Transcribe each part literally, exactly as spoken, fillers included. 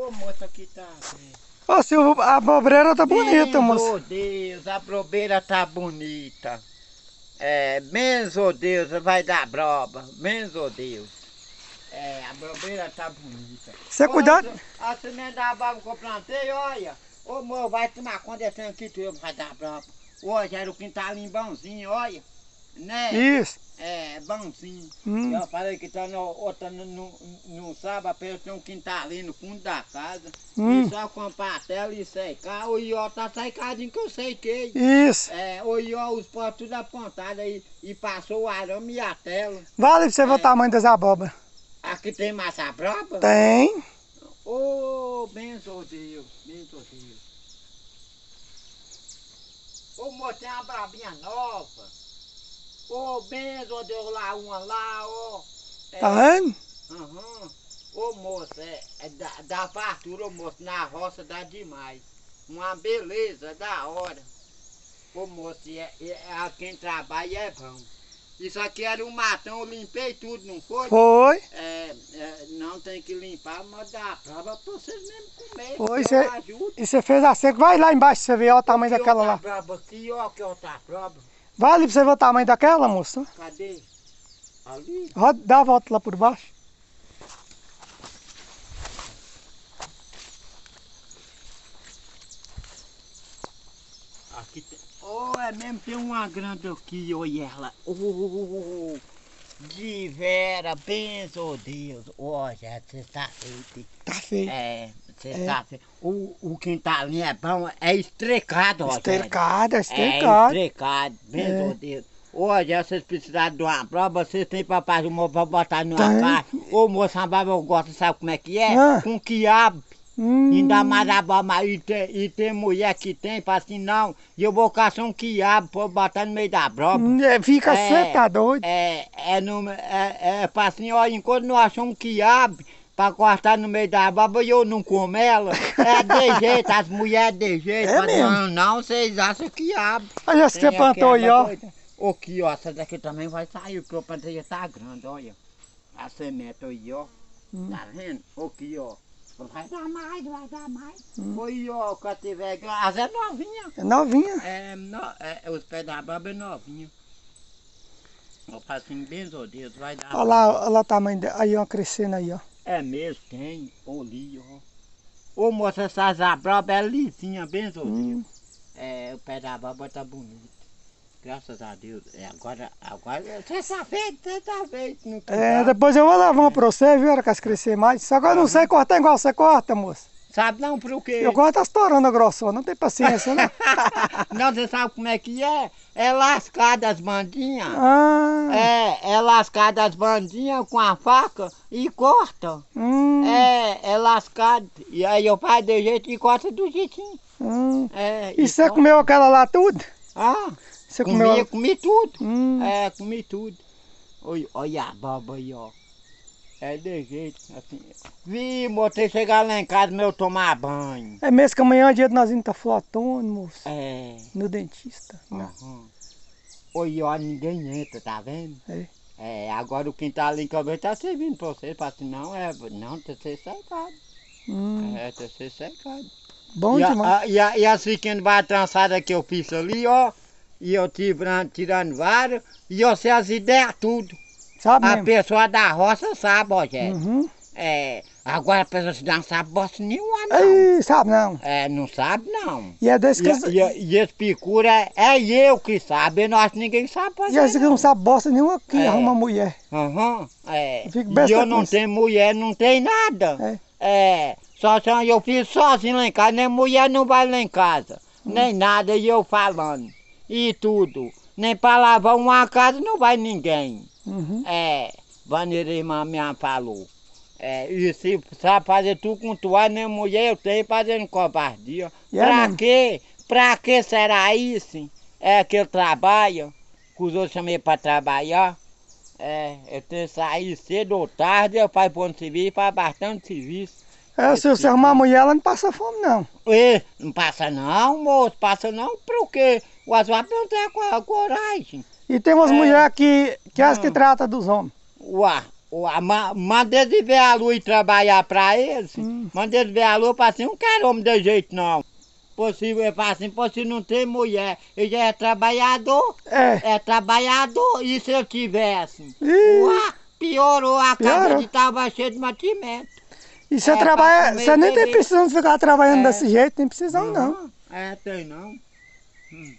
Ô, moça, aqui tá... Ô, Silvio, a abobreira tá bonita, moça. Meu Deus, a abobreira tá bonita. É, benzo Deus, vai dar broba. Benzo Deus. É, a abobreira tá bonita. Você cuidado. A semente da abóbora que eu plantei, olha. Ô, moço, vai tomar conta desse aqui, tu vai dar broba. Hoje era o quintalinho bonzinho, olha. Né? Isso. É, bonzinho. Hum. Eu falei que tá no, outra, no, no, no sábado, a tem um quintalinho no fundo da casa. Hum. E só comprar a tela e secar. O ió tá secadinho que eu sequei. Isso. É, o ió, os pós tudo apontado aí. E passou o arame e a tela. Vale pra você ver É. o tamanho das abóboras. Aqui tem massa braba? Tem. Ô, oh, benção Deus, benção Deus. Ô, moço, tem uma brabinha nova. Ô, benção Deus, lá, uma lá, ó. É, Tá vendo? Aham. Ô, moço, é, é da, da fartura, ô, moço, na roça dá demais. Uma beleza, da hora. Ô, moço, é, é, é, quem trabalha é bom. Isso aqui era um matão, eu limpei tudo, não foi? Foi. É, é, não tem que limpar, mas dá prova pra vocês mesmo comer. Foi, que cê- eu ajudo. E você fez a seca. Vai lá embaixo pra você ver ó, o tamanho Que daquela outra lá. prova aqui, ó, que outra prova. Vale pra você ver o tamanho daquela, moça. Cadê? Ali? Roda, dá a volta lá por baixo. Aqui tem. Oh, é mesmo, tem uma grande aqui, olha ela. Oh, de vera, benzo Deus. Olha, você tá feito. Tá feio. É, você É. tá feito. O, o quintalinho é bom, é estrecado, ó. Estercada, É estercada. estrecado, benzo É. Deus. Hoje, vocês precisarem de uma prova, vocês têm pra fazer uma pra botar numa Tem. caixa. Ô, moça, a baba eu gosto, sabe como é que é? Ah. Com quiabo. Hum. Ainda mais a baba, e tem, e tem mulher que tem, fala assim, não, e eu vou caçar um quiabo pra eu botar no meio da broba. Hum, é, Fica É. você tá doido. É, é, no, é, é pra assim, ó, enquanto não achou um quiabo pra cortar no meio da baba e eu não como ela, é de jeito, as mulheres de jeito. É Fala, mesmo? Não, não, vocês acham quiabo. Olha essa que Tem você plantou aí, aquela ó. doida. Ô, aqui, ó, essa daqui também vai sair, porque o planteio tá grande, olha. A semente aí, ó. Hum. Tá vendo? Aqui, ó. Vai dar mais, vai dar mais. Hum. Oi, ó, quando tiver... As é novinha. É novinha. É, no, é, os pés da baba é novinho. Eu faço assim, benzo Deus, vai dar. Olha lá, olha lá o tamanho dela. Aí, ó, crescendo aí, ó. É mesmo, tem. Ali, ó. Ô, moça, essa zabraba é lisinha, benzo Hum. Deus. É, o pé da baba tá bonito. Graças a Deus. É, agora, agora, você tá feito, você tá feito. Não tem É, nada. depois eu vou levar uma pra você, viu? Hora que elas crescer mais. Só que eu não sei cortar igual você corta, moça. Sabe não por quê? Eu gosto das toranas grossas, não tem paciência, não. Não, você sabe como é que é? É lascada as bandinhas. Ah, É, é lascada as bandinhas com a faca e corta. hum, É, é lascado. E aí eu faço de jeito e corta do jeitinho. hum. É, E você corta. comeu aquela lá tudo? Ah, Você comi, comeu? comi tudo. Hum. É, comi tudo. Olha, olha a baba aí, ó. É de jeito, assim. Vi, botei chegar lá em casa, meu tomar banho. É mesmo que amanhã é dia de nós indo tá flotando, moço. É. No dentista. Não. Aham. Oi, ó, ninguém entra, tá vendo? É. É, agora o quintalinho que eu vejo tá servindo pra vocês, pra assim, não, é, não, tem que ser secado. Hum. É, tem que ser secado. Bom e, a, demais. a, e, a, e as pequenas barras trançadas que eu fiz ali, ó, e eu tirando, tirando vários, e eu sei as ideias tudo. Sabe A mesmo? pessoa da roça sabe, ó, gente. Uhum. É, agora a pessoa se não sabe bosta nenhuma, não. Aí, sabe não. É, não sabe, não. E é desse que... E, eles- e, e esse picura é, é eu que sabe, eu não acho que ninguém sabe fazer. E esse que não sabe bosta nenhuma que É. arruma mulher. Aham, é. Eu fico E besta eu com não isso. tenho mulher, não tenho nada. É. Só se eu fiz sozinho lá em casa, nem mulher não vai lá em casa. Hum. Nem nada, e eu falando. E tudo. Nem pra lavar uma casa não vai ninguém. Uhum. É. Vaneira irmã minha falou. É, e se sabe fazer tudo com toalha, nem mulher eu tenho fazendo covardia. E é Pra mesmo? quê? Pra que será isso? É que ele trabalha, que os outros chamei pra trabalhar. É, eu tenho que sair cedo ou tarde, eu faço ponto serviço, faço bastante serviço. É, se você arrumar mulher, ela não passa fome, não. E, não passa não, moço, passa não, por quê? O WhatsApp não tem a co- coragem. E tem umas É. mulheres que, que é as que Hum. tratam dos homens. Uá, o- a ma- Mandei eles ver a lua e trabalhar pra eles. Hum. Mandei eles ver a lua, falei assim, não quero homem de jeito não. Possível, eu falei assim, pô, se não tem mulher, ele já é trabalhador. É. É trabalhador. E se eu tivesse? Ih. Uá, piorou, a casa Piorou. de tava cheia de mantimento. E você É, trabalha. pra comer Você nem e tem beber. precisão de ficar trabalhando É. desse jeito, nem precisão, não. Uhum. É, tem não. Hum.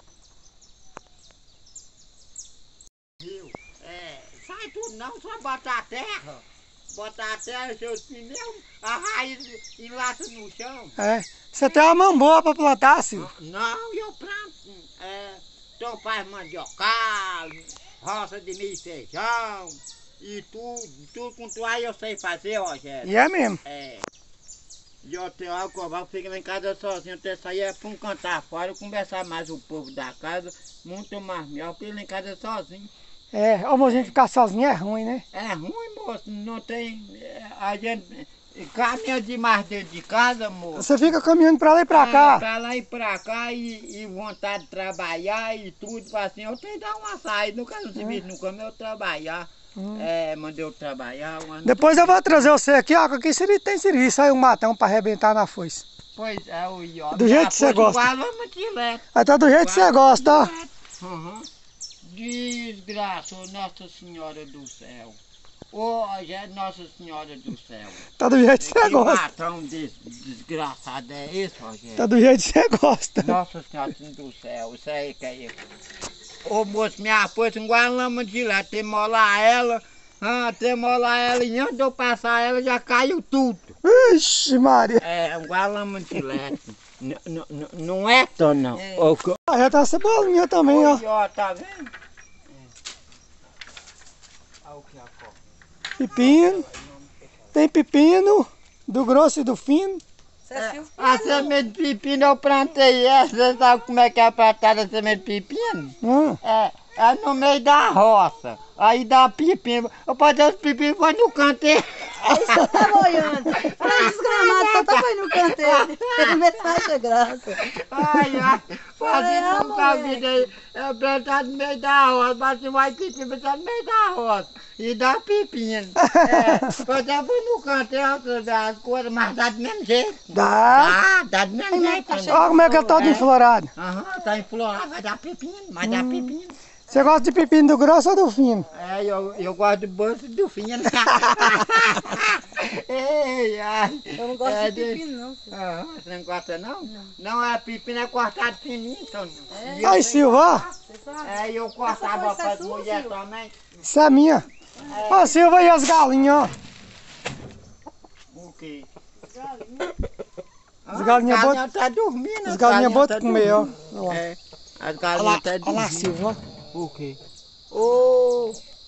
Viu? É, sai tudo não, só botar a terra. Botar a terra, seus pneus, a raiz enlaça no chão. É. Você tem uma mão boa pra plantar, Silvio. Não, eu planto. É, então faz mandiocal, roça de milho e feijão, e tudo, tudo com tu aí eu sei fazer, Rogério. E é mesmo. É. E eu tenho alcoval, fico lá em casa sozinho, até sair é pra um cantar fora, eu conversar mais com o povo da casa, muito mais melhor, fico lá em casa sozinho. É, ó, a gente ficar sozinho é ruim, né? É ruim, moço, não tem. é, A gente caminha demais dentro de casa, moço. Você fica caminhando pra lá e pra É, cá. pra lá e pra cá e, e vontade de trabalhar e tudo, fala assim, eu tenho que dar uma saída, nunca no serviço, nunca eu trabalhar. Hum. É, mandei eu trabalhar. uma- Depois eu vou trazer você aqui, ó, que aqui seria- tem serviço aí, um matão pra arrebentar na foice. Pois é, o ió. Do jeito que você gosta. Aí tá do jeito que você gosta, ó. Uhum. Desgraça, ô Nossa Senhora do Céu. Ô, é Nossa Senhora do Céu. Tá do jeito que você Que gosta. matão des, desgraçado é esse, Rogério? Tá do jeito que você gosta. Nossa Senhora do Céu, isso aí que é isso. Ô moço, minha força, igual a lama de lá, tem molar ela, ah, tem molar ela, e antes de eu passar ela já caiu tudo. Ixi, Maria. É, igual a lama de leite. N- n- n- Não é, Tom, não. É. Ô, co- Ah, já tá a cebolinha também, ó. Oi, ó, tá vendo? Olha o que a copa. Pepino. Tem pepino, do grosso e do fino. Você é Silvio A Pinheiro. semente de pepino eu plantei essa, você sabe como é que é plantada a semente de pepino? Hum. É, é no meio da roça. Aí dá pepino. Eu botei os pepinos foi no canteiro. Aí você tava olhando. Olha desgramado, só tava aí no canteiro. Vê se acha graça. Ai, ai, fazendo Ai, nunca mulher. vi daí. É plantado no meio da roça, mas não vai pepino, tá no meio da roça. E dá pepino. É, botei foi no canteiro das coisas, mas dá do mesmo jeito. Dá. Dá, dá do mesmo Ai, jeito. tá né? cheio. Olha como é que ele tá de É. enflorado. Aham, tá enflorado, vai dar pepino, vai dar pepino. Você gosta de pepino do grosso ou do fino? É, eu, eu gosto do bolso do fino. Ei, ai. Eu não gosto É, de pepino, não. Silvio. Ah, você não gosta não? Não, é pepino, é cortado fininho, então. É. E eu Aí, sei Silvio, ó. Você sabe? É, e eu cortava Essa para foi as sua, mulheres Silvio? também. Isso é minha. Ó, Silvio, aí as galinhas, ó. O quê? As galinhas As botam- galinhas tá dormindo. As galinhas botam tá comer, ó. dormindo. Olha lá. É, as Olha galinhas lá, tá olha lá, dormindo. Silvio, ó. O quê? Ô,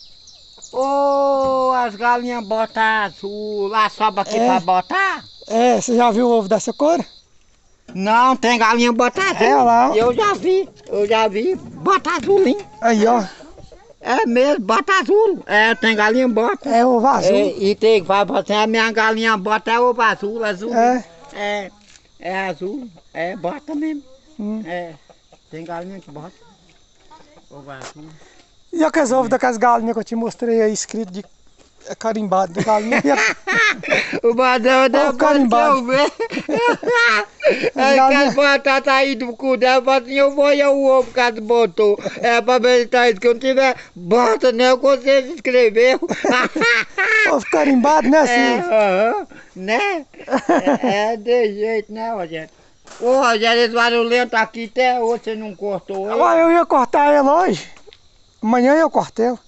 ô, as galinhas botam azul. Lá sobe aqui É. pra botar? É, você já viu o ovo dessa cor? Não, tem galinha bota azul. É, olha lá. Eu já vi, eu já vi. Bota azulinho. Aí, ó. É mesmo, bota azul. É, tem galinha bota. É ovo azul. É, e tem, vai você, a minha galinha bota é ovo azul, azul. É. É, é azul. É, bota mesmo. Hum. É, tem galinha que bota. Ovo azul. E aqueles ovos daquelas galinhas que eu te mostrei aí, escrito de é carimbado de galinha. O badão da o carimbado. eu ver. As É galinhas- que a batata aí do cu dela, fala assim, eu vou olhar o ovo que ela botou. É pra ver se tá escrito. Se não tiver, bota, né? Eu consigo escrever. Ovo carimbado, né, É, Silvio? aham, né? É, é de jeito, né, Rogério? Ô, Rogério, esse barulhento aqui até hoje você não cortou ele. Agora eu ia cortar ele hoje. Amanhã eu corto ele.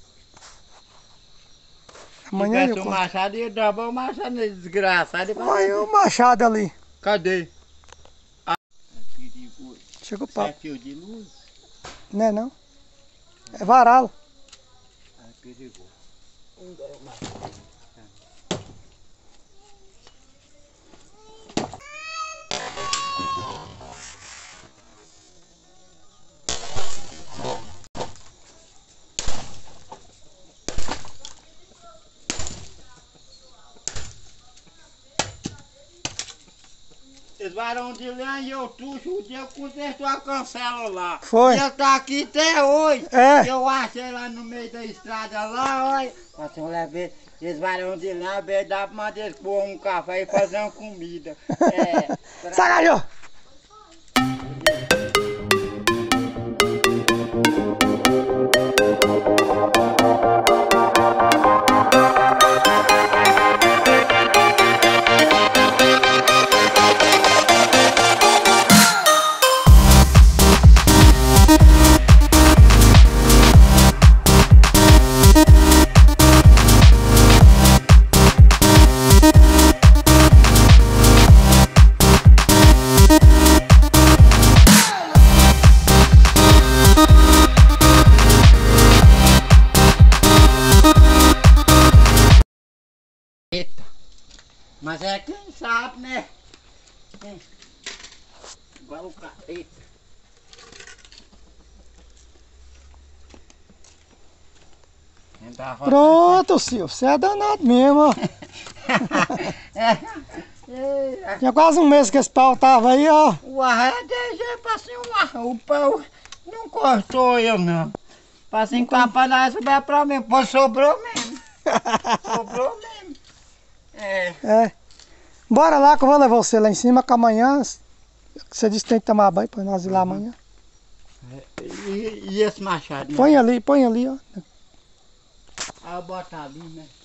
Amanhã Se eu tivesse o corto. machado, ia dar bom machado nesse desgraçado. Olha o machado ali. Cadê? Ah, é perigoso. Chega o É papo. fio de luz? Não é não? É varal. É perigoso. Esse varão de lenha e eu tuxo, o dia eu consertou a cancela lá. Foi. E ele tá aqui até hoje. É. Eu achei lá no meio da estrada lá, olha. Assim, eu levei esse varão de lenha, veio dar pra mandar eles pôr um café e fazer uma comida. É. pra- Sagajou! Eita. Mas é quem sabe, né? Quem- Vai o cara. Eita. Quem tá roçando- Pronto, Silvio, você é danado mesmo, ó. É. Tinha quase um mês que esse pau tava aí, ó. O arredo é já passei um ar. O pau não cortou eu não. Passei um capanaço vai pra mim. Pô, sobrou mesmo. Sobrou mesmo. É. É. Bora lá que eu vou levar você lá em cima, que amanhã você disse que tem que tomar banho pra nós ir lá amanhã. E, e esse machado, né? Põe ali, põe ali, ó. Ah, eu boto ali, né?